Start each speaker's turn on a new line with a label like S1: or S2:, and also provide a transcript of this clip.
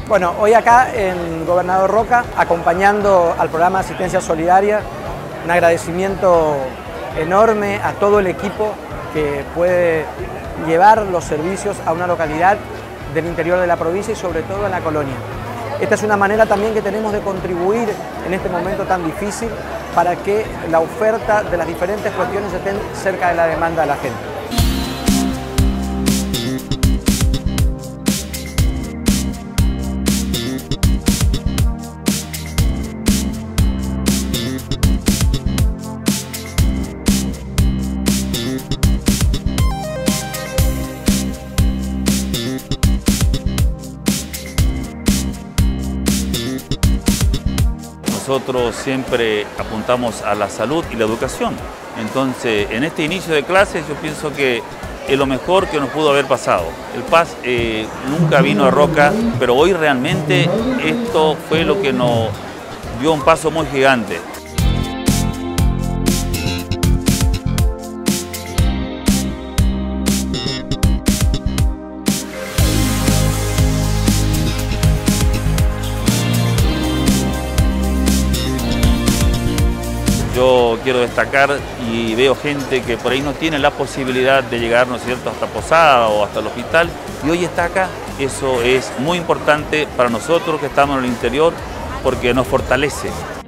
S1: Bueno, hoy acá en Gobernador Roca, acompañando al programa de asistencia solidaria, un agradecimiento enorme a todo el equipo que puede llevar los servicios a una localidad del interior de la provincia y sobre todo en la colonia. Esta es una manera también que tenemos de contribuir en este momento tan difícil para que la oferta de las diferentes cuestiones estén cerca de la demanda de la gente.
S2: Nosotros siempre apuntamos a la salud y la educación. Entonces, en este inicio de clases yo pienso que es lo mejor que nos pudo haber pasado. El PAS nunca vino a Roca, pero hoy realmente esto fue lo que nos dio un paso muy gigante. Yo quiero destacar y veo gente que por ahí no tiene la posibilidad de llegar, ¿no es cierto?, hasta Posada o hasta el hospital, y hoy está acá. Eso es muy importante para nosotros que estamos en el interior porque nos fortalece.